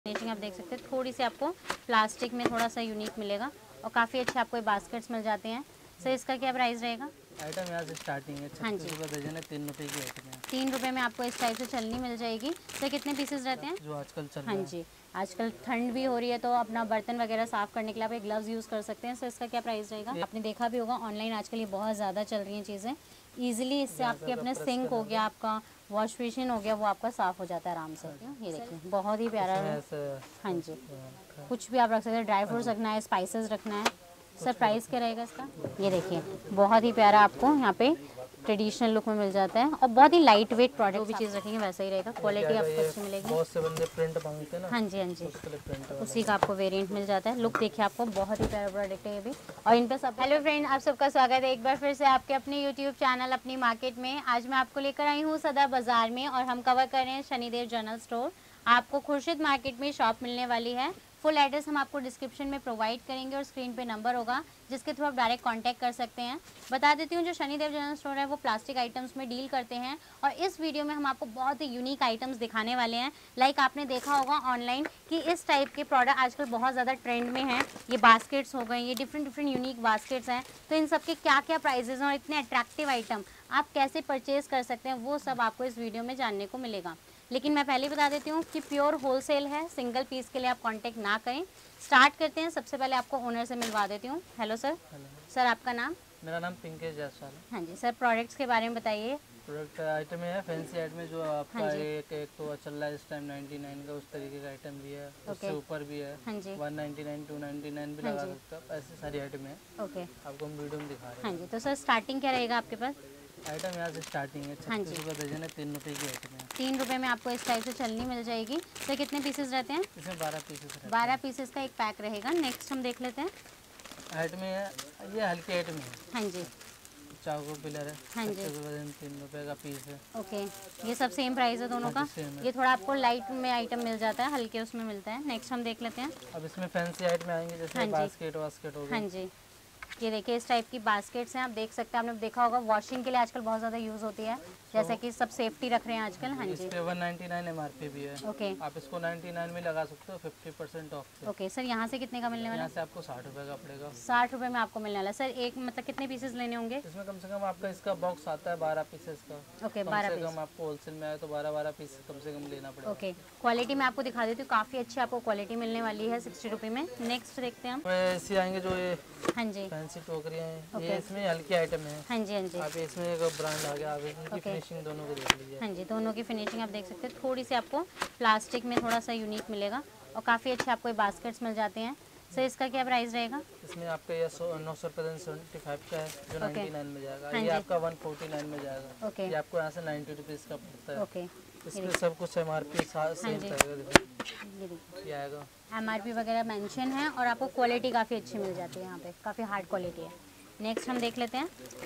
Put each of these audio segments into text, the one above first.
Finishing आप देख सकते हैं, थोड़ी सी आपको प्लास्टिक में थोड़ा सा यूनिक मिलेगा और काफ़ी अच्छे आपको ये बास्केट्स मिल जाते हैं। सर इसका क्या प्राइस रहेगा? आइटम यहाँ से स्टार्टिंग है 36 रुपये दर्जन है, 3 रुपये की आइटम है। 3 रुपये में आपको इस टाइप से चलनी मिल जाएगी। सर कितने पीसेस रहते हैं? जो आजकल चल रहा हाँ है। जी, आजकल ठंड भी हो रही है तो अपना बर्तन वगैरह साफ़ करने के लिए आप एक ग्लव्स यूज़ कर सकते हैं। सर इसका क्या प्राइस रहेगा? आपने देखा भी होगा ऑनलाइन आजकल ये बहुत ज़्यादा चल रही हैं चीज़ें। ईजिली इससे आपके अपने सिंक हो गया, आपका वॉश बेसिन हो गया, वो आपका साफ़ हो जाता है आराम से। ये देखिए बहुत ही प्यारा है। हाँ जी, कुछ भी आप रख सकते हैं, ड्राई फ्रूट्स रखना है, स्पाइसेस रखना है। सर प्राइस क्या रहेगा इसका? ये देखिए बहुत ही प्यारा आपको यहाँ पे ट्रेडिशनल लुक में मिल जाता है और बहुत ही लाइट वेट प्रोडक्ट, जो भी चीज़ रखेंगे वैसा ही रहेगा। क्वालिटी आपको अच्छी मिलेगी। बहुत से बंदे प्रिंट मांगते हैं ना। हाँ जी हाँ जी, प्रिंट उसी का आपको वेरिएंट मिल जाता है। लुक देखिए आपको, बहुत ही प्यारा प्रोडक्ट है ये भी। और इन पे सब। हेलो फ्रेंड, आप सबका स्वागत है एक बार फिर से आपके अपने यूट्यूब चैनल अपनी मार्केट में। आज मैं आपको लेकर आई हूँ सदर बाज़ार में और हम कवर कर रहे हैं शनिदेव जनरल स्टोर। आपको खुर्शीद मार्केट में शॉप मिलने वाली है। फुल एड्रेस हम आपको डिस्क्रिप्शन में प्रोवाइड करेंगे और स्क्रीन पे नंबर होगा जिसके थ्रू आप डायरेक्ट कांटेक्ट कर सकते हैं। बता देती हूँ, जो शनिदेव जनरल स्टोर है वो प्लास्टिक आइटम्स में डील करते हैं और इस वीडियो में हम आपको बहुत ही यूनिक आइटम्स दिखाने वाले हैं। लाइक आपने देखा होगा ऑनलाइन कि इस टाइप के प्रोडक्ट आजकल बहुत ज़्यादा ट्रेंड में हैं। ये बास्केट्स हो गए, ये डिफरेंट यूनिक बास्केट्स हैं। तो इन सब के क्या क्या प्राइजेज़ हैं और इतने अट्रैक्टिव आइटम आप कैसे परचेज़ कर सकते हैं, वो सब आपको इस वीडियो में जानने को मिलेगा। लेकिन मैं पहले बता देती हूँ कि प्योर होलसेल है, सिंगल पीस के लिए आप कांटेक्ट ना करें। स्टार्ट करते हैं। सबसे पहले आपको ओनर से मिलवा देती हूँ। Hello sir. सर आपका नाम? मेरा नाम पिंकेश जायसवाल है। हाँ जी सर, प्रोडक्ट्स के बारे में बताइए। प्रोडक्ट आइटम है फैंसी आइटम में जो आपका एक तो चल रहा है इस टाइम 99 का, उस तरीके का आइटम भी है, उससे ऊपर भी है। हाँ जी, 199 299 भी लगा सकते हो, ऐसी सारी आइटम है। ओके, आपको हम वीडियो में दिखा रहे हैं। हाँ जी। तो सर स्टार्टिंग क्या रहेगा आपके पास? आइटम यहाँ से स्टार्टिंग है 36 रुपये दर्जन है, 3 रुपये की आइटम है। 3 रुपये में आपको इस टाइप से चलनी मिल जाएगी। सर कितने पीसेस रहते हैं? इसमें 12 पीसेस है। 12 पीसेस का एक पैक रहेगा। नेक्स्ट हम देख लेते हैं। आइटम है, ये हल्की आइटम है। हाँ जी, चाकू पिलर है। हाँ जी, 3 रुपये का पीस है। ओके। ये सब सेम प्राइस है दोनों का? सेम है। ये थोड़ा आपको लाइट में आइटम मिल जाता है, हल्के उसमें मिलता है। नेक्स्ट हम देख लेते हैं। अब इसमें फैंसी आइटम आएंगे जैसे बास्केट वास्केट हो गई। हाँ जी, ये देखिए इस टाइप की बास्केट्स हैं, आप देख सकते हैं। आपने देखा होगा वॉशिंग के लिए आजकल बहुत ज़्यादा यूज़ होती है, जैसे कि सब सेफ्टी रख रहे हैं आजकल। हाँ जी, इस पे 199 MRP भी है। ओके आप इसको 99 में लगा सकते हो 50% ऑफ से। ओके। सर यहाँ से कितने का मिलने वाला यहाँ है? से आपको 60 रुपये का पड़ेगा। 60 रुपये में आपको मिलने वाला है। सर एक मतलब कितने पीसेस लेने होंगे? इसमें कम से कम आपका इसका बॉक्स आता है 12 पीसेस का। Okay, 12 piece. कम आपको होलसेल में आए तो 12 पीस कम से कम लेना पड़ेगा। ओके। क्वालिटी मैं आपको दिखा देती हूँ, काफ़ी अच्छी आपको क्वालिटी मिलने वाली है 60 रुपये में। नेक्स्ट देखते हैं हम। ऐसे आएंगे जो ये हाँ जी, फैंसी टोकरियाँ हैं, ये इसमें हल्की आइटम है। हाँ जी, हाँ जी, आप इसमें एक ब्रांड आ गया, आप इनकी फिनिशिंग दोनों को देख लीजिए। हाँ जी। दोनों की फिनिशिंग आप देख सकते हैं, थोड़ी सी आपको प्लास्टिक में थोड़ा सा यूनिक मिलेगा और काफ़ी अच्छे आपको बास्केट्स मिल जाते हैं। सर इसका क्या प्राइस रहेगा? इसमें आपका ये 900 रुपये 75 का है जो 99 में जाएगा। ये आपका 149 में जाएगा। ओके, ये आपको यहाँ से 90 रुपीज़ का पड़ता है। ओके। इसमें सब कुछ MRP सेम रहेगा। ये देखिए ये आएगा। MRP वगैरह मेंशन है और आपको क्वालिटी काफ़ी अच्छी मिल जाती है यहाँ पे, काफ़ी हार्ड क्वालिटी है। नेक्स्ट हम देख लेते हैं।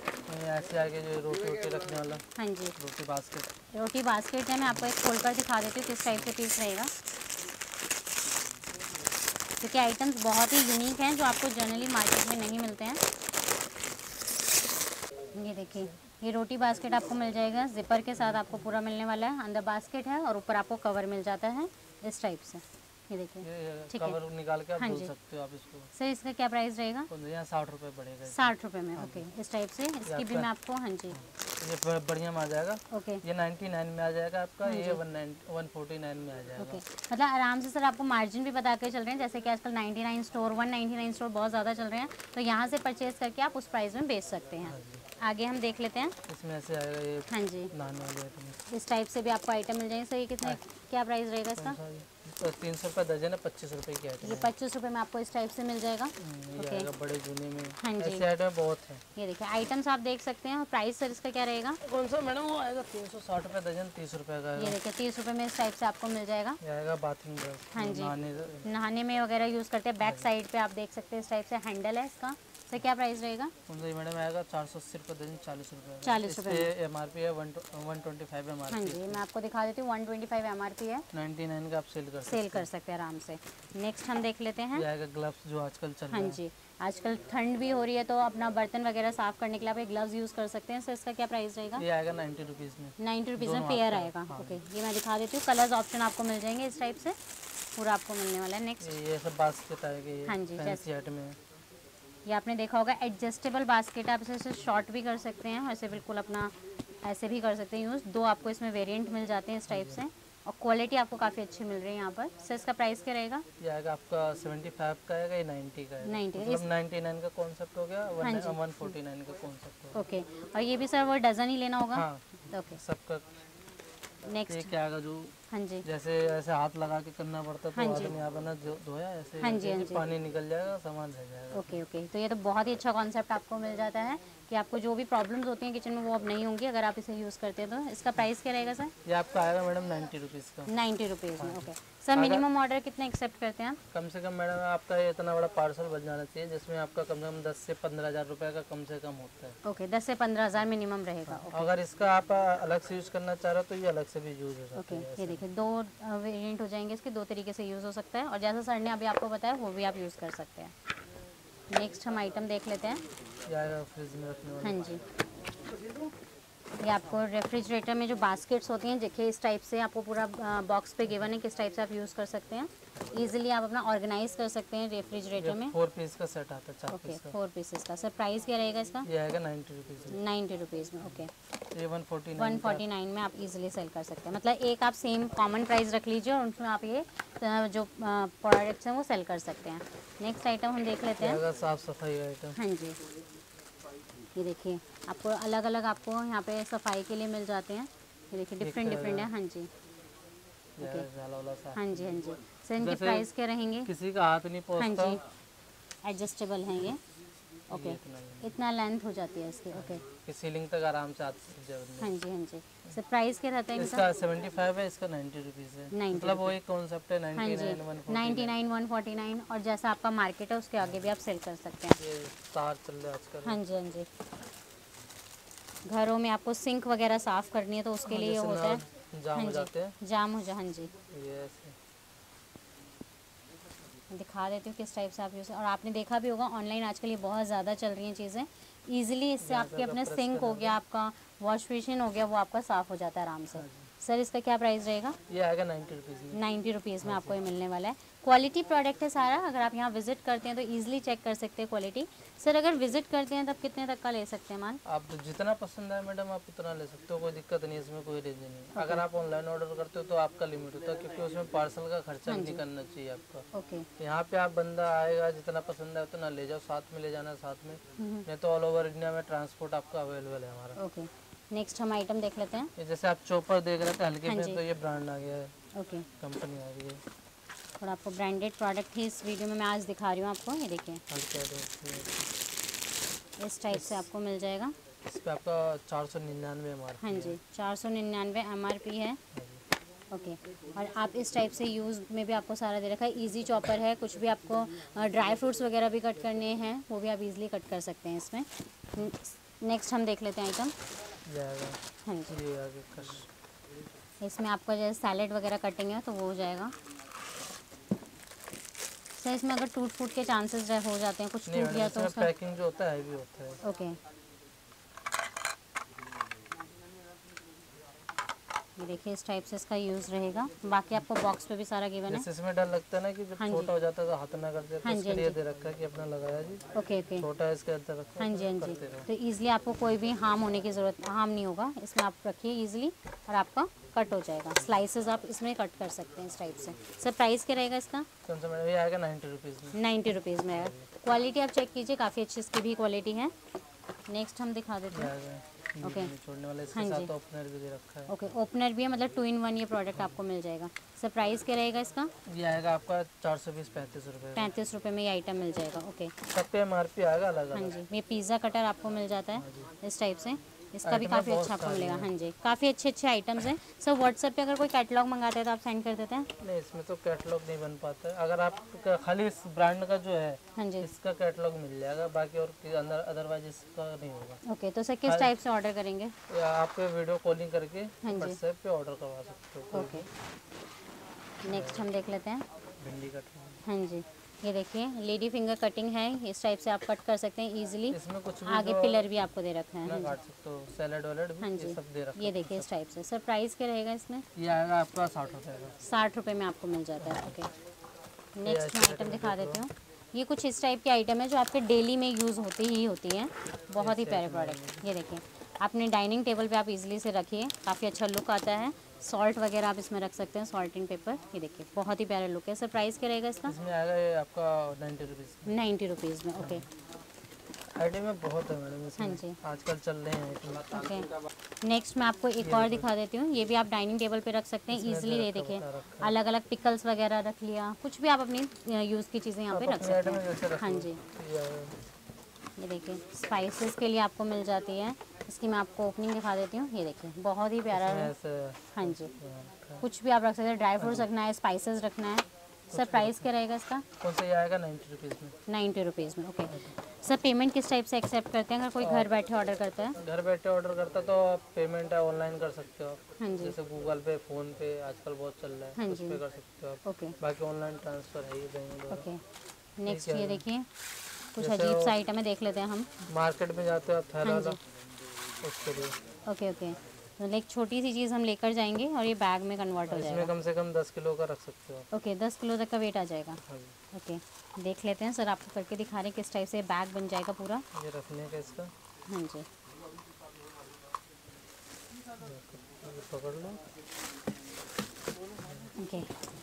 ऐसे आगे जो रोटी वोटी रखने वाला, हाँ जी, रोटी बास्केट। रोटी बास्केट है। मैं आपको एक खोलकर दिखा देती हूँ किस टाइप से पीस रहेगा, क्योंकि आइटम्स बहुत ही यूनिक हैं जो आपको जनरली मार्केट में नहीं मिलते हैं। ये देखिए, ये रोटी बास्केट आपको मिल जाएगा, जिपर के साथ आपको पूरा मिलने वाला है। अंदर बास्केट है और ऊपर आपको कवर मिल जाता है इस टाइप से। ये देखिए, ठीक है। कवर निकाल के आप हाँ धुल जी। सकते हो आप इसको। सर इसका क्या प्राइस रहेगा? तो यहाँ 60 रुपये पड़ेगा। 60 रुपये में, ओके। इस टाइप से इसकी भी मैं आपको, हाँ जी, ये बढ़िया में आ जाएगा। ओके, ये 99 में आ जाएगा आपका। ये 149 में आ जाएगा। ओके। मतलब आराम से सर आपको मार्जिन भी बता के चल रहे हैं, जैसे कि आजकल 99 स्टोर 199 स्टोर बहुत ज़्यादा चल रहे हैं, तो यहाँ से परचेज़ करके आप उस प्राइस में बेच सकते हैं। आगे हम देख लेते हैं। इसमें ऐसे आएगा ये हाँ जी, नहाने वाले आइटम। इस टाइप से भी आपको आइटम मिल जाएंगे। सर ये कितने, क्या प्राइस रहेगा इसका? तो 300 रुपये दर्जन है, 25 रुपये की आइटम ये है। 25 रुपये में आपको इस टाइप से मिल जाएगा। ये आएगा बड़े जूने में। हाँ जी, ऐसे आइटम बहुत है। ये देखिए आइटम्स आप देख सकते हैं। और प्राइस सर इसका क्या रहेगा? कौन सा मैडम? वो आएगा 360 रुपये दर्जन, 30 रुपये का ये आएगा। देखिए 30 रुपये में इस टाइप से आपको मिल जाएगा। ये आएगा बाथरूम ब्रश। हाँ जी, नहाने में वगैरह यूज़ करते हैं। बैक साइड पे आप देख सकते हैं इस टाइप से हैंडल है इसका। सर क्या प्राइस रहेगा? कौन सा मैडम आएगा? 480 रुपये दर्जन, 40 रुपये। 40 रुपये। MRP है 125 MRP। हाँ जी, मैं आपको दिखा देती हूँ। 125 MRP है, 99 का आप सेल कर सकते हैं आराम से। नेक्स्ट हम देख लेते हैं। ये आएगा ग्लव्स जो आजकल चल रहा हाँ है। जी, आजकल ठंड भी हो रही है तो अपना बर्तन वगैरह साफ़ करने के लिए आप एक ग्लव्स यूज़ कर सकते हैं। सर इसका क्या प्राइस रहेगा? ये आएगा 90 रुपीज़ में। 90 रुपीज़ में पेयर आएगा। ओके, ये मैं दिखा देती हूँ। कलर्स ऑप्शन आपको मिल जाएंगे इस टाइप से। पूरा आपको मिलने वाला है। नेक्स्ट ये सब बास्केट आएगी, हाँ जी, फैंसी सेट में। ये आपने देखा होगा एडजस्टेबल बास्केट, आप इसे शॉर्ट भी कर सकते हैं, ऐसे बिल्कुल अपना ऐसे भी कर सकते हैं यूज़। 2 आपको इसमें वेरिएंट मिल जाते हैं इस टाइप से, और क्वालिटी आपको काफ़ी अच्छी मिल रही है यहाँ पर। सर इसका प्राइस क्या रहेगा? ये आएगा आपका 75 का आएगा, ये 90 का है। 90 मतलब 99 का कॉन्सेप्ट हो गया, हाँ जी। 149 का कॉन्सेप्ट हो गया। ओके, और ये भी सर वो डजन ही लेना होगा? हाँ, ओके, सबका। ये नेक्स्ट क्या आएगा जो हाँ जी, जैसे ऐसे हाथ लगा के करना पड़ता है, तो हाँ जी। आदमी यहाँ ना धोया ऐसे हाँ जी, हाँ करके जी। पानी निकल जाएगा, सामान रह जाएगा। ओके ओके, तो ये तो बहुत ही अच्छा कॉन्सेप्ट आपको मिल जाता है कि आपको जो भी प्रॉब्लम्स होती हैं किचन में वो अब नहीं होंगी अगर आप इसे यूज़ करते हैं। तो इसका प्राइस क्या रहेगा सर? ये आपका आएगा मैडम 90 रुपीज़ का। 90 रुपीज़ में। ओके सर, मिनिमम ऑर्डर कितना एक्सेप्ट करते हैं आप? कम से कम मैडम आपका ये इतना बड़ा पार्सल बन जाना चाहिए जिसमें आपका कम से कम 10 से 15 हज़ार रुपये का कम से कम होता है। ओके, 10 से 15 हज़ार मिनिमम रहेगा। अगर इसका आप अलग से यूज़ करना चाह रहे हो तो ये अलग से भी यूज़ हो सकता ओके, है। ये देखिए 2 वेरिएंट हो जाएंगे इसके, 2 तरीके से यूज़ हो सकता है, और जैसा सर ने अभी आपको बताया वो भी आप यूज़ कर सकते हैं। नेक्स्ट हम आइटम देख लेते हैं। ये आएगा फ्रिज में रखने वाला। हाँ जी, ये आपको रेफ्रिजरेटर में जो बास्केट्स होती हैं, देखिए इस टाइप से आपको पूरा बॉक्स पे गिवन है किस टाइप से आप यूज़ कर सकते हैं। इजीली आप अपना ऑर्गेनाइज कर सकते हैं रेफ्रिजरेटर में। 4 पीस का सेट आता है, 4 ओके, पीस का। 4 पीसेस का। सर प्राइस क्या रहेगा इसका? ये आएगा 90 रुपीज़ में। 90 रुपीज़ में। ओके, ये 149 149 में आप इजीली सेल कर सकते हैं। मतलब एक आप सेम कॉमन प्राइस रख लीजिए और उसमें आप ये जो प्रोडक्ट्स हैं वो सेल कर सकते हैं। नेक्स्ट आइटम हम देख लेते हैं। साफ सफाई आइटम। हाँ जी, ये देखिए आपको अलग अलग आपको यहाँ पे सफाई के लिए मिल जाते हैं। ये देखिए डिफरेंट डिफरेंट है। हाँ जी, ओके, हाँ जी, हाँ जी। सर इनके प्राइस क्या रहेंगे? किसी का हाथ नहीं हाँ पहुंचता। जी, एडजस्टेबल हैं ये। ओके, इतना लेंथ हो जाती है इसकी। ओके, कि सीलिंग तक आराम से आती है। हाँ जी, हाँ जी। सर प्राइस क्या रहता है इनका? इसका 75 है, इसका 90 रुपीज़ है। 90 मतलब वही कॉन्सेप्ट है, हाँ जी, 99 149, और जैसा आपका मार्केट है उसके आगे भी आप सेल कर सकते हैं। ये तार चल रहा है आजकल। हाँ जी, हाँ जी। घरों में आपको सिंक वगैरह साफ़ करनी है तो उसके लिए ये होता है। जाम हाँ हो जी, जाते हैं। जाम हो जा। हाँ जी, ये ऐसे दिखा देती हूँ किस टाइप से आप यूज़। और आपने देखा भी होगा ऑनलाइन आजकल ये बहुत ज़्यादा चल रही हैं चीज़ें। ईजिली इससे आपके अपने सिंक हो गया, आपका वॉश बेसिन हो गया, वो आपका साफ़ हो जाता है आराम से। सर इसका क्या प्राइस रहेगा? ये आएगा 90 रुपीज़ में। 90 रुपीज़ में आपको ये मिलने वाला है। क्वालिटी प्रोडक्ट है सारा। अगर आप यहाँ विजिट करते हैं तो ईजिली चेक कर सकते हैं क्वालिटी। सर अगर विजिट करते हैं तब कितने तक का ले सकते हैं माल? आप जितना पसंद आए मैडम आप उतना ले सकते हो, कोई दिक्कत नहीं, इसमें कोई रेंज नहीं। अगर आप ऑनलाइन ऑर्डर करते हो तो आपका लिमिट होता है, क्योंकि उसमें पार्सल का खर्चा भी नहीं करना चाहिए आपका। ओके, यहाँ पे आप बंदा आएगा, जितना पसंद है उतना ले जाओ, साथ में ले जाना साथ में। नहीं तो ऑल ओवर इंडिया में ट्रांसपोर्ट आपका अवेलेबल है हमारा। ओके, नेक्स्ट हम आइटम देख लेते हैं। ये जैसे आप चॉपर देख रहे थे हल्के हाँ पे, जी। तो ये ब्रांड आ गया है, ओके, कंपनी आ गई है। और आपको ब्रांडेड प्रोडक्ट ही इस वीडियो में मैं आज दिखा रही हूँ आपको। ये देखिए हल्के इस टाइप से आपको मिल जाएगा। इस पे आपका 499 MRP हाँ जी, 499 MRP है। है। ओके, और आप इस टाइप से यूज़ में भी आपको सारा दे रखा है। इजी चॉपर है, कुछ भी आपको ड्राई फ्रूट्स वगैरह भी कट करने हैं वो भी आप इजीली कट कर सकते हैं इसमें। नेक्स्ट हम देख लेते हैं आइटम। ये आएगा, हाँ जी, ये आगे कश। इसमें आपका जैसे सैलेड वगैरह कटिंग है तो वो हो जाएगा। सर इसमें अगर टूट फूट के चांसेस हो जाते हैं, कुछ नहीं टूट गया मैडम, तो इसमें उसका। पैकिंग जो होता है भी होता है। ओके, ये देखिए इस टाइप से इसका यूज़ रहेगा। बाकी आपको बॉक्स पे भी सारा गिवन है। जैसे इसमें डर लगता है ना कि जब हाँ जी। छोटा हो जाता है तो हाथ ना कर दे, तो हाँ जी, इसके हाँ लिए जी। दे रखा है कि अपना लगाया जी, ओके ओके, छोटा है इसके अंदर रखो। हाँ जी, हाँ जी। करते रहो। तो ईजिली आपको कोई भी हार्म होने की ज़रूरत, हार्म नहीं होगा इसमें। आप रखिए ईजिली और आपका कट हो जाएगा। स्लाइसेस आप इसमें कट कर सकते हैं इस टाइप से। सर प्राइस क्या रहेगा इसका? कौन सा मैडम? ये आएगा 90 रुपीज़ में। 90 रुपीज़ में है। क्वालिटी आप चेक कीजिए, काफ़ी अच्छी इसकी भी क्वालिटी है। नेक्स्ट हम दिखा देते ये हैं। आएगा ओके। छोड़ने वाला, इसके हाँ जी। साथ ओपनर भी दे रखा है। ओके, ओपनर भी है, मतलब 2 in 1 ये प्रोडक्ट आपको मिल जाएगा। सर प्राइस क्या रहेगा इसका? ये आएगा आपका 420-35 रुपये। 35 रुपये में ये आइटम मिल जाएगा। ओके, सब पे MRP आएगा अलग हाँ अलग। जी, ये पिज़्ज़ा कटर आपको मिल जाता है इस टाइप से। इसका भी आइटम काफ़ी बहुत अच्छा आपको सारी मिलेगा। हैं। हाँ जी, काफ़ी अच्छे अच्छे आइटम्स हैं। सर व्हाट्सएप पे अगर कोई कैटलॉग मंगाते हैं तो आप सेंड कर देते हैं? नहीं, इसमें तो कैटलॉग नहीं बन पाता है। अगर आप खाली इस ब्रांड का जो है हाँ जी, इसका कैटलॉग मिल जाएगा, बाकी और अंदर अदरवाइज इसका नहीं होगा। ओके। तो सर किस टाइप से ऑर्डर करेंगे? या आप वीडियो कॉलिंग करके हाँ जी। व्हाट्सएप पे ऑर्डर करवा सकते हो। ओके, नेक्स्ट हम देख लेते हैं। भिंडी कट। हाँ जी, ये देखिए लेडी फिंगर कटिंग है, इस टाइप से आप कट कर सकते हैं इजीली। इसमें कुछ भी आगे पिलर भी आपको दे रखा है। ना हाँ काट सकते हो, सैलेड वैलेड हाँ भी जी, ये सब दे रखा ये देखिए इस टाइप से। सर प्राइस क्या रहेगा इसमें? है। ये आएगा आपका 60 रुपये का। 60 रुपये में आपको मिल जाता है। ओके, नेक्स्ट मैं आइटम दिखा देती हूँ। ये कुछ इस टाइप के आइटम है जो आपके डेली में यूज़ होती ही होती हैं, बहुत ही प्यारे प्रोडक्ट। ये देखिए अपने डाइनिंग टेबल पे आप इजीली से रखिए, काफ़ी अच्छा लुक आता है। सॉल्ट वगैरह आप इसमें रख सकते हैं, सॉल्टिंग पेपर। ये देखिए बहुत ही प्यारा लुक है। सर प्राइस क्या रहेगा इसका? इसमें आएगा ये आपका 90 रुपीज़। 90 रुपीज़ में। ओके, आइटम में बहुत है मैडम इसमें। हाँ जी, आजकल चल रहे हैं आइटम। ओके। नेक्स्ट मैं आपको एक और दिखा देती हूँ। ये भी आप डाइनिंग टेबल पे रख सकते हैं इजीली। ये देखिए अलग अलग पिकल्स वगैरह रख लिया, कुछ भी आप अपनी यूज़ की चीज़ें यहाँ पे रख सकते हैं। हाँ जी, ये देखिए स्पाइसेस के लिए आपको मिल जाती है। इसकी मैं आपको ओपनिंग दिखा देती हूँ। ये देखिए बहुत ही प्यारा है। हाँ जी, कुछ भी आप रख सकते हैं, ड्राई फ्रूट्स रखना है, स्पाइसेस रखना है। सर प्राइस क्या रहेगा इसका? कौन सा ये आएगा 90 रुपीज़ में। 90 रुपीज़ में। ओके सर, पेमेंट किस टाइप से एक्सेप्ट करते हैं अगर कोई घर बैठे ऑर्डर करता है? घर बैठे ऑर्डर करता तो आप पेमेंट है ऑनलाइन कर सकते हो आप। हाँ जी, जैसे गूगल पे, फोन पे आजकल बहुत चल रहा है, हाँ उस जी, पे कर सकते हो आप। ओके बाकी ऑनलाइन ट्रांसफर है ये बैंक द्वारा। ओके। नेक्स्ट ये देखिए कुछ अजीब सा आइटम है, देख लेते हैं हम। मार्केट में जाते हो आप थैला हाँ जी, उसके लिए। Okay okay. तो एक छोटी सी चीज़ हम लेकर जाएंगे और ये बैग में कन्वर्ट हो इसमें जाएगा। कम से कम 10 किलो का रख सकते हो आप। ओके, 10 किलो तक का वेट आ जाएगा। हाँ जी। ओके, देख लेते हैं। सर आपको करके दिखा रहे हैं किस टाइप से बैग बन जाएगा पूरा। ये रखने का इसका हाँ जी, ये पकड़ लो। ओके,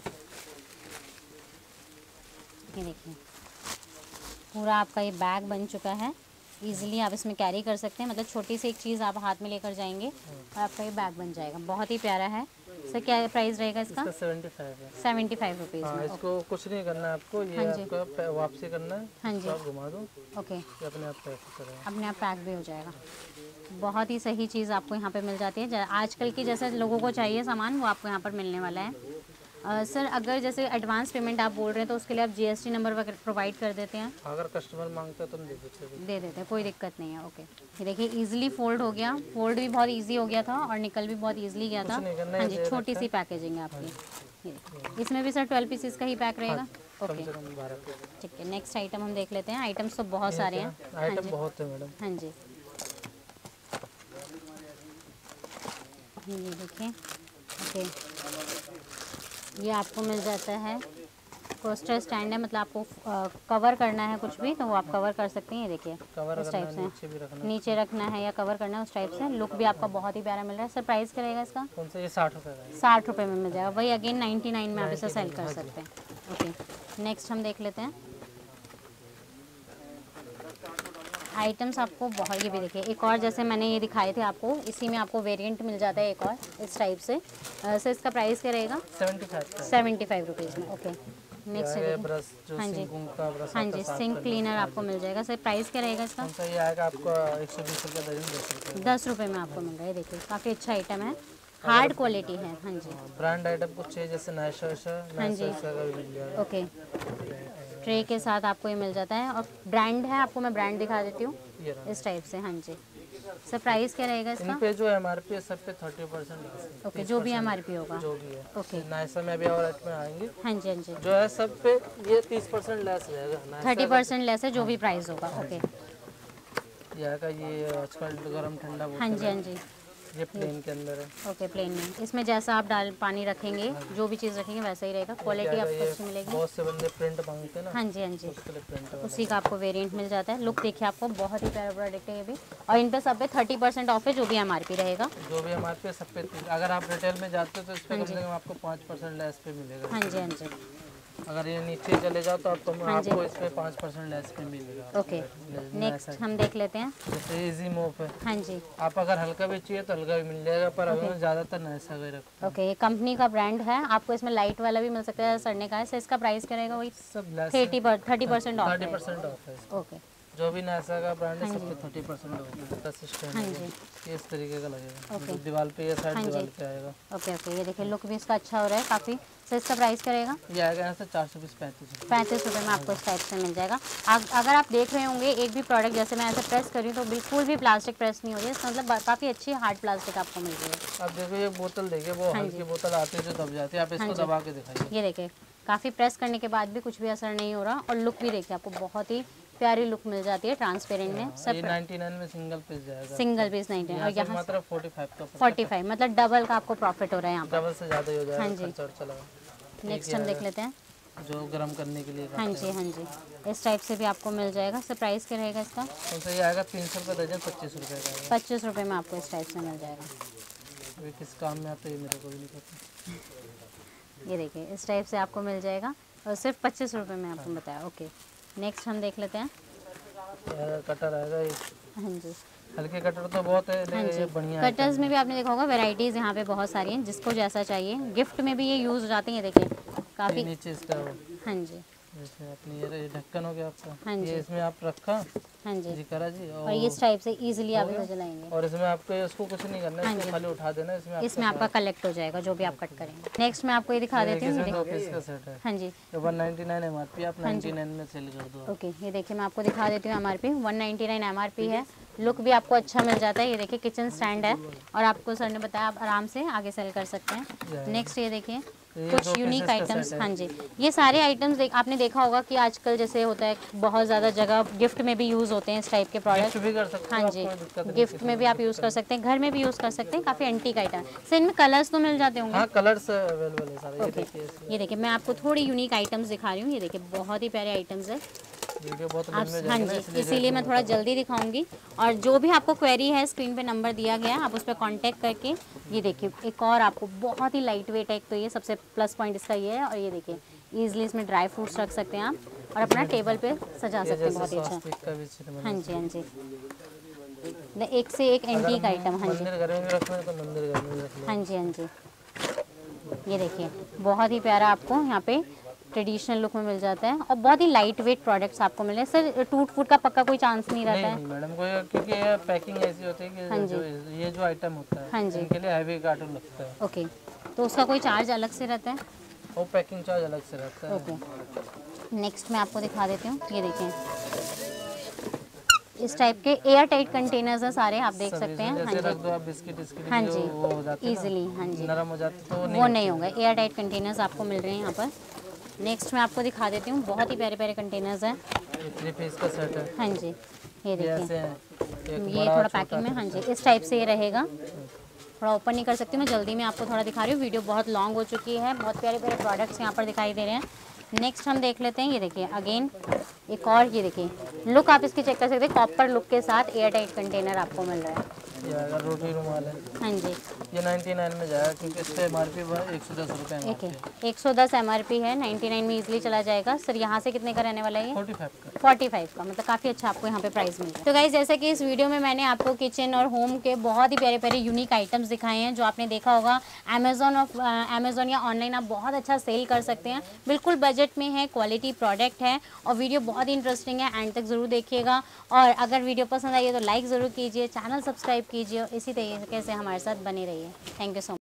ये देखिए पूरा आपका ये बैग बन चुका है। इजीली आप इसमें कैरी कर सकते हैं, मतलब छोटी सी एक चीज़ आप हाथ में लेकर जाएंगे और आपका ये बैग बन जाएगा। बहुत ही प्यारा है। सर क्या प्राइस रहेगा इसका? 75 है। 75 रुपीज़ हाँ, में। इसको कुछ नहीं करना है आपको, ये हाँ जी, आपका वापसी करना है। हाँ जी, आप घुमा दो, ओके, ये अपने आप पैक करेगा। अपने आप पैक भी हो जाएगा। बहुत ही सही चीज़ आपको यहाँ पे मिल जाती है। आजकल की जैसे लोगों को चाहिए सामान वो आपको यहाँ पर मिलने वाला है। सर अगर जैसे एडवांस पेमेंट आप बोल रहे हैं तो उसके लिए आप जीएसटी नंबर वगैरह प्रोवाइड कर देते हैं? अगर कस्टमर मांगता है तो हम दे देते हैं, कोई दिक्कत नहीं है। ओके, ये देखिए इजीली फोल्ड हो गया, फोल्ड भी बहुत इजी हो गया था और निकल भी बहुत इजीली गया था। हाँ जी, छोटी सी पैकेजिंग है आपकी। ये इसमें भी सर 12 पीसेस का ही पैक रहेगा? ओके, ठीक है। नेक्स्ट आइटम हम देख लेते हैं। आइटम्स तो बहुत सारे हैं। आइटम बहुत है मैडम। हाँ जी, ये देखिए। ओके, ये आपको मिल जाता है कोस्टर स्टैंड है, मतलब आपको कवर करना है कुछ भी तो वो आप कवर कर सकते हैं। ये देखिए इस टाइप से नीचे रखना है या कवर करना है उस टाइप से। लुक भी आपका बहुत ही प्यारा मिल रहा है। सर प्राइस क्या रहेगा इसका? कौन सा? ये 60 रुपये का है। 60 रुपये में मिल जाएगा। वही अगेन 99 में आप इसे सेल कर सकते हैं। ओके, नेक्स्ट हम देख लेते हैं आइटम्स। आपको बहुत, ये भी देखिए एक और जैसे मैंने ये दिखाए थे आपको, इसी में आपको वेरिएंट मिल जाता है एक और इस टाइप से। सर इसका प्राइस क्या रहेगा? 75 रुपीज़ में। ओके, नेक्स्ट है ब्रश जो हाँ जी, का ब्रश हाँ जी, सिंक क्लीनर आपको मिल जाएगा। सर प्राइस क्या रहेगा इसका? कौन सा? ये आएगा आपको 120 रुपये दर्जन। 10 रुपये में आपको मिल रहा है। देखिए काफ़ी अच्छा आइटम है, हार्ड क्वालिटी है। हाँ जी, ब्रांड आइटम कुछ चाहिए जैसे नाइशा हाँ जी, का भी मिल जाएगा। ओके, ट्रे के साथ आपको ये मिल जाता है और ब्रांड है, आपको मैं ब्रांड दिखा देती हूँ इस टाइप से। हाँ जी, सर प्राइस क्या रहेगा इसका? इन पे जो एमआरपी है सब पे 30%। ओके, जो भी एमआरपी होगा जो भी है। ओके, नाइसा में अभी और रेट में आएंगे। हाँ जी, हाँ जी, जो है सब पे ये 30% लेस रहेगा। 30% लेस है जो भी प्राइस होगा। ओके, ये आएगा, ये आजकल गर्म ठंडा हाँ जी, हाँ जी, ये प्लेन के अंदर है। ओके, प्लेन में इसमें जैसा आप डाल पानी रखेंगे जो भी चीज़ रखेंगे वैसा ही रहेगा। क्वालिटी आपको अच्छी मिलेगी। बहुत से बंदे प्रिंट मांगते हैं ना, हाँ जी, हाँ जी, उसके लिए प्रिंट उसी का आपको वेरिएंट मिल जाता है। लुक देखिए आपको बहुत ही प्यारा प्रोडक्ट है ये भी। और इन पे सब पे 30% ऑफ है जो भी एमआरपी रहेगा। जो भी एमआरपी है सब पे। अगर आप रिटेल में जाते हो तो इस पे कम से कम आपको 5% लेस पे मिलेगा। हाँ जी, हाँ जी, अगर ये नीचे चले जाओ तो आपको इस पे 5% लेस पे मिलेगा। ओके, नेक्स्ट हम देख लेते हैं। जैसे इजी मोप है। हाँ जी, आप अगर हल्का भी चाहिए तो हल्का भी मिल जाएगा, पर अभी ज़्यादातर नाइसा का ही रखते ओके, ये कंपनी का ब्रांड है। आपको इसमें लाइट वाला भी मिल सकता है, सड़ने का है। सर इसका प्राइस क्या रहेगा? वही सब लेस 30% ऑफ है। 30% ऑफ है। ओके, जो भी नाइसा का ब्रांड है सब पे 30% ऑफ है। इसका सिस्टम हाँ है जी, ये इस तरीके का लगेगा। ओके, दीवार पे ये साइड हाँ जी, दीवार पे आएगा। ओके, ओके, ये देखिए लुक भी इसका अच्छा हो रहा है काफ़ी। सर इसका प्राइस क्या रहेगा? ये आएगा यहाँ से 420 35 35 रुपये में आपको इस टाइप से मिल जाएगा। अगर आप देख रहे होंगे एक भी प्रोडक्ट जैसे मैं ऐसे प्रेस कर रही हूँ तो बिल्कुल भी प्लास्टिक प्रेस नहीं हो रही है, इसका मतलब काफ़ी अच्छी हार्ड प्लास्टिक आपको मिल रही है। आप देखो ये बोतल देखिए, वो हल्की बोतल आती है जो दब जाती है, आप इसको दबा के दिखाइए। ये देखिए काफ़ी प्रेस करने के बाद भी कुछ भी असर नहीं हो रहा। और लुक भी देखिए आपको बहुत ही प्यारी लुक मिल जाती है ट्रांसपेरेंट में। सब 99 में सिंगल पीस जाएगा, सिंगल पीस 99 और यहाँ मात्र 45 का 45 मतलब डबल का आपको प्रॉफिट हो रहा है यहाँ पर। डबल से ज़्यादा ही हो जाएगा। हाँ जी। खर्चा वर्चा लगा। नेक्स्ट हम देख लेते हैं। जो गर्म करने के लिए हाँ जी, हाँ जी, इस टाइप से भी आपको मिल जाएगा। सर प्राइस क्या रहेगा इसका? तो सही आएगा 300 रुपये दर्जन, 25 रुपये का। 25 रुपये में आपको इस टाइप से मिल जाएगा। अभी किस काम में आते हैं मेरे को भी नहीं पता। ये देखिए इस टाइप से आपको मिल जाएगा और सिर्फ 25 रुपये में आपको बताया। ओके, नेक्स्ट हम देख लेते हैं। कटर आएगा ये। हाँ जी, हल्के कटर तो बहुत है, हाँ लेकिन जी। ये बढ़िया है। कटर्स में भी आपने देखा होगा वैरायटीज़ यहाँ पे बहुत सारी हैं, जिसको जैसा चाहिए। गिफ्ट में भी ये यूज़ हो जाते हैं, ये देखिए काफ़ी। नीचे इसका वो हाँ जी, जैसे अपनी ये ढक्कन हो गया आपका। हाँ जी। ये इसमें आप रखा हाँ जी, जी करा जी, और इस टाइप से इजीली आप इसे जलाएंगे और इसमें आपको इसको कुछ नहीं करना है, इसको खाली उठा देना। इसमें आपका कलेक्ट हो जाएगा जो भी आप कट करेंगे। नेक्स्ट मैं आपको ये दिखा देती हूँ। इसमें 2 पीस का सेट है। हाँ जी, 199 MRP, आप 99 में सेल कर दो। ओके, ये देखिए मैं आपको दिखा देती हूँ। MRP 199 MRP है। लुक भी आपको अच्छा मिल जाता है। ये देखिए किचन स्टैंड है और आपको सर ने बताया आप आराम से आगे सेल कर सकते हैं। नेक्स्ट ये देखिए कुछ यूनिक आइटम्स। हाँ जी, ये सारे आइटम्स आपने देखा होगा कि आजकल जैसे होता है बहुत ज़्यादा जगह गिफ्ट में भी यूज़ होते हैं इस टाइप के प्रोडक्ट। भी कर सकते हाँ जी, गिफ्ट में भी आप यूज़ कर सकते हैं, घर में भी यूज़ कर सकते हैं। काफ़ी एंटीक आइटम सर, इनमें कलर्स तो मिल जाते होंगे। हाँ, कलर्स अवेलेबल है सारे। ये देखिए मैं आपको थोड़ी यूनिक आइटम्स दिखा रही हूँ। ये देखिए बहुत ही प्यारे आइटम्स है। वीडियो बहुत आप लंबे हाँ जी, इसीलिए मैं थोड़ा जल्दी दिखाऊंगी। और जो भी आपको क्वेरी है स्क्रीन पे नंबर दिया गया है, आप उस पर कांटेक्ट करके। ये देखिए एक और आपको बहुत ही लाइट वेट है। एक तो ये सबसे प्लस पॉइंट इसका ये है। और ये देखिए ईजिली इसमें ड्राई फ्रूट्स रख सकते हैं आप और अपना टेबल पे सजा सकते हैं बहुत ही अच्छा। हाँ जी, हाँ जी, एक से एक एंटीक आइटम। हाँ जी, मंदिर घर में भी रखना है तो मंदिर घर में भी रख लो। हाँ जी, हाँ जी, ये देखिए बहुत ही प्यारा आपको यहाँ पे ट्रेडिशनल लुक में मिल जाता है और बहुत ही लाइट वेट प्रोडक्ट्स आपको मिले। सर टूट फूट का पक्का कोई चांस नहीं रहता है? नहीं मैडम, कोई क्योंकि ये पैकिंग ऐसी होती है कि हाँ ये जो आइटम होता है, हाँ जी, इनके लिए हैवी कार्टून लगता है। ओके, तो उसका कोई चार्ज अलग से रहता है? वो पैकिंग चार्ज अलग से रहता है। ओके, नेक्स्ट मैं आपको दिखा देती हूँ। ये देखें इस टाइप के एयर टाइट कंटेनर्स हैं सारे, आप देख सकते हैं। हाँ रख दो आप बिस्किट हाँ जो वो हो जाते हैं इजीली। हाँ जी, नरम हो जाते तो वो नहीं होगा। एयर टाइट कंटेनर्स आपको मिल रहे हैं यहाँ पर। नेक्स्ट मैं आपको दिखा देती हूँ। बहुत ही प्यारे प्यारे कंटेनर्स हैं। 3 पीस का सेट है। हाँ जी, ये देखिए ये थोड़ा पैकिंग में। हाँ जी, इस टाइप से ये रहेगा। थोड़ा ओपन नहीं कर सकती मैं, जल्दी में आपको थोड़ा दिखा रही हूँ। वीडियो बहुत लॉन्ग हो चुकी है। बहुत प्यारे प्यारे प्रोडक्ट्स यहाँ पर दिखाई दे रहे हैं। नेक्स्ट हम देख लेते हैं। ये देखिए अगेन एक और, ये देखिए लुक आप इसकी चेक कर सकते हैं। कॉपर लुक के साथ एयर टाइट कंटेनर आपको मिल रहा है। ये आएगा रोटी रुमाल है। हाँ जी, ये 99 में जाएगा क्योंकि इस पे MRP 110 रुपये है। ठीक है, 110 MRP है। 99 में इजीली चला जाएगा। सर यहाँ से कितने का रहने वाला है ये? 45 का, मतलब काफ़ी अच्छा आपको यहाँ पे प्राइस मिल रहा है। तो गाइस जैसे कि इस वीडियो में मैंने आपको किचन और होम के बहुत ही प्यारे प्यारे यूनिक आइटम्स दिखाए हैं, जो आपने देखा होगा अमेजोन या ऑनलाइन आप बहुत अच्छा सेल कर सकते हैं। बिल्कुल बजट में है, क्वालिटी प्रोडक्ट है और वीडियो बहुत ही इंटरेस्टिंग है। एंड तक ज़रूर देखिएगा और अगर वीडियो पसंद आई है तो लाइक ज़रूर कीजिए, चैनल सब्सक्राइब कीजिए और इसी तरीके से हमारे साथ बने रहिए। Thank you so much.